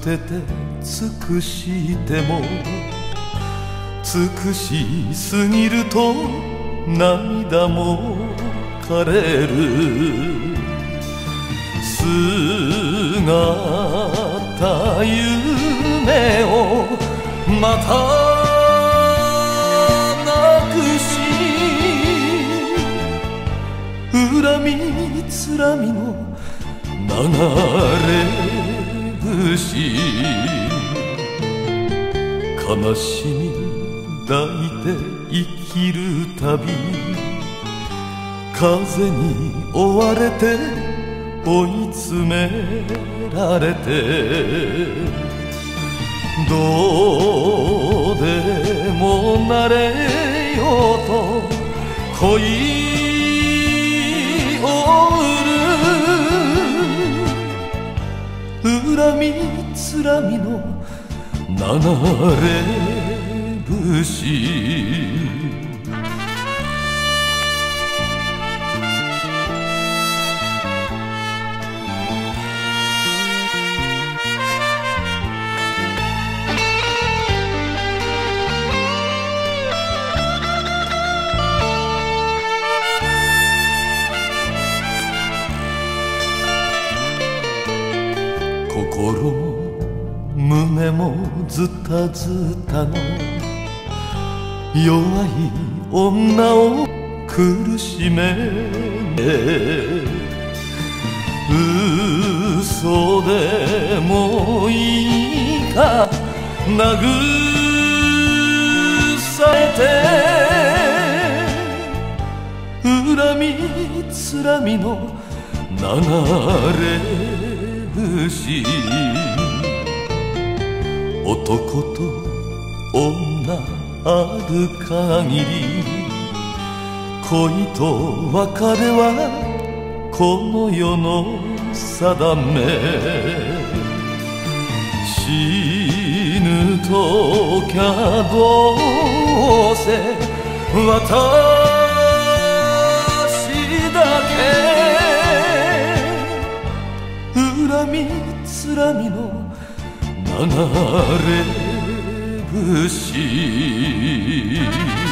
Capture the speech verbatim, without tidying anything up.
てて尽くしても尽くしすぎると涙も枯れる姿夢をまたなくし恨みつらみの流れ節悲しみ抱いて生きるたび風に追われて追い詰められてどうでもなれようと恋を売る恨みつらみの流れ節心も胸もズタズタの弱い女を苦しめ嘘でもいいか慰めて恨みつらみの流れ節男と女ある限り恋と別れはこの世の定め死ぬときゃどうせ私だけ恨みつらみの流れ節